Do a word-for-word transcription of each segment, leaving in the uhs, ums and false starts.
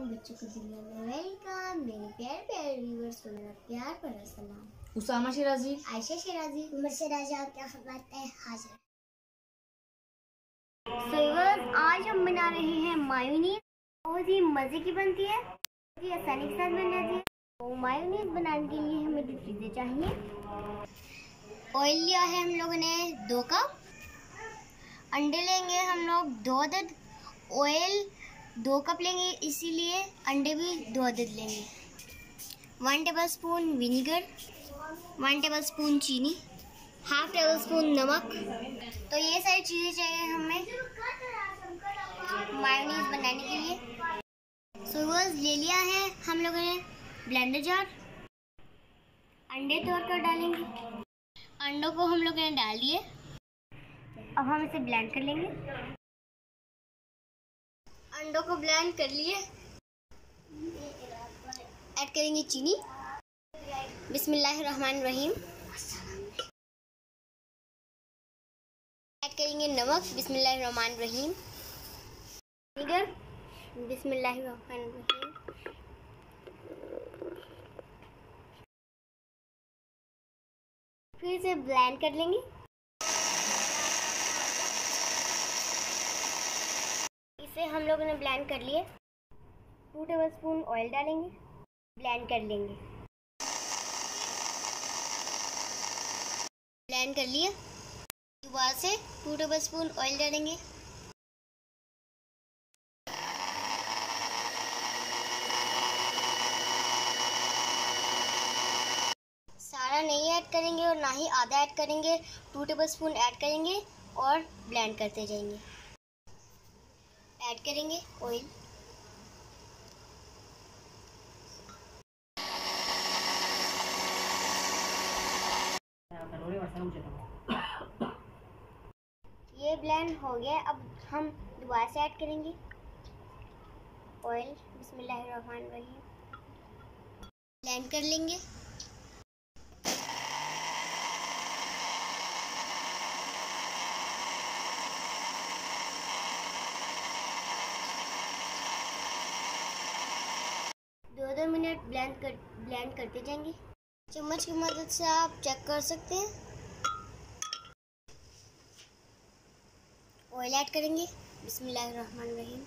बच्चों को दुनिया में वेलकम। मेरे प्यारे प्यारे व्यूअर्स को मेरा प्यार भरा सलाम। उसामा शिराजी, आयशा शिराजी, उमर शिराजी आपके खिदमत में हाजिर। व्यूअर्स, आज हम बना रहे हैं मायोनीज। बहुत ही मज़े की बनती है, बहुत ही आसानी के साथ बन जाती है। तो मायोनीज बनाने के लिए हमें जो चीज़ें चाहिए, ऑयल लिया है हम लोगों ने दो कप, अंडे लेंगे हम लोग दो अदद, ऑयल दो कप लेंगे इसीलिए अंडे भी दो अदद लेंगे, one tablespoon vinegar, one tablespoon चीनी, हाफ टेबल स्पून नमक। तो ये सारी चीज़ें चाहिए हमें मायोनीज बनाने के लिए। सो बस ले लिया है हम लोगों ने ब्लेंडर जार, अंडे तोड़कर डालेंगे, अंडों को हम लोगों ने डाल दिए। अब हम इसे ब्लेंड कर लेंगे। अंडों को ब्लेंड कर लिए, ऐड करेंगे चीनी, बिस्मिल्लाहिर्रहमानिर्रहीम, ऐड करेंगे नमक, बिस्मिल्लाहिर्रहमानिर्रहीम, विनेगर, बिस्मिल्लाहिर्रहमानिर्रहीम, फिर इसे ब्लेंड कर लेंगे। इसे हम लोगों ने ब्लेंड कर लिए। टू टेबल स्पून ऑयल डालेंगे, ब्लेंड कर लेंगे। ब्लेंड कर लिए। दोबारा से टू टेबल स्पून ऑयल डालेंगे, सारा नहीं ऐड करेंगे और ना ही आधा ऐड करेंगे, टू टेबल स्पून ऐड करेंगे और ब्लेंड करते जाएंगे। ऐड करेंगे ऑयल, ये ब्लेंड हो गया। अब हम दोबारा से ऐड करेंगे ऑयल, बिस्मिल्लाहिर्रहमानिर्रहीम, ब्लेंड कर लेंगे। दो दो मिनट ब्लेंड कर ब्लेंड करते जाएंगे। चम्मच की मदद से आप चेक कर सकते हैं। ऑयल ऐड करेंगे, बिस्मिल्लाहिर्रहमानिर्रहीम,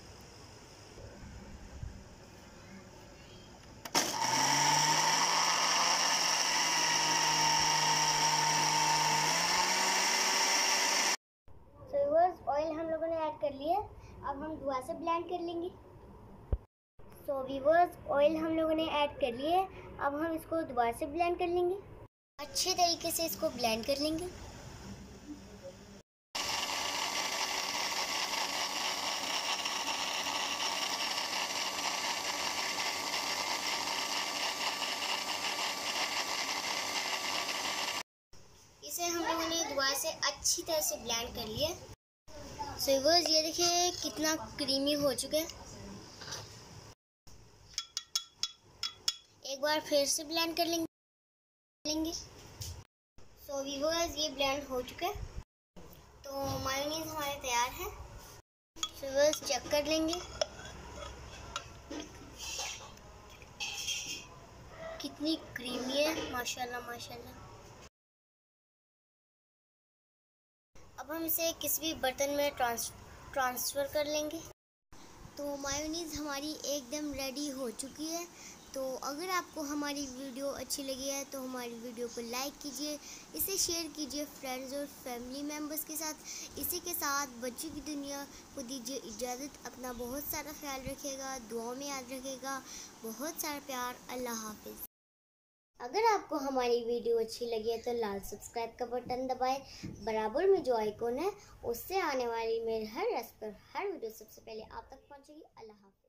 सो व्यूअर्स, ऑयल हम लोगों ने ऐड कर लिया। अब हम दोबारा से ब्लेंड कर लेंगे। सो व्यूअर्स, ऑयल हम लोगों ने ऐड कर लिए। अब हम इसको दोबारा से ब्लेंड कर लेंगे। अच्छे तरीके से इसको ब्लेंड कर लेंगे। इसे हम लोगों ने दोबारा से अच्छी तरह से ब्लेंड कर लिया। सो व्यूअर्स, ये देखिए कितना क्रीमी हो चुका है। एक बार फिर से ब्लेंड कर लेंगे। सो व्यूअर्स, ये ब्लेंड हो चुका है। तो मायोनीज हमारे तैयार है। सो व्यूअर्स, चेक कर लेंगे कितनी क्रीमी है, माशाल्लाह माशाल्लाह। अब हम इसे किसी भी बर्तन में ट्रांस ट्रांसफ़र कर लेंगे। तो मायोनीज़ हमारी एकदम रेडी हो चुकी है। तो अगर आपको हमारी वीडियो अच्छी लगी है तो हमारी वीडियो को लाइक कीजिए, इसे शेयर कीजिए फ्रेंड्स और फैमिली मेम्बर्स के साथ। इसी के साथ बच्चों की दुनिया को दीजिए इजाज़त। अपना बहुत सारा ख्याल रखिएगा, दुआ में याद रखिएगा। बहुत सारा प्यार। अल्लाह हाफिज़। अगर आपको हमारी वीडियो अच्छी लगी है तो लाल सब्सक्राइब का बटन दबाएं। बराबर में जो आइकॉन है उससे आने वाली मेरे हर रेसिपी हर वीडियो सबसे पहले आप तक पहुंचेगी। अल्लाह हाफ़िज़।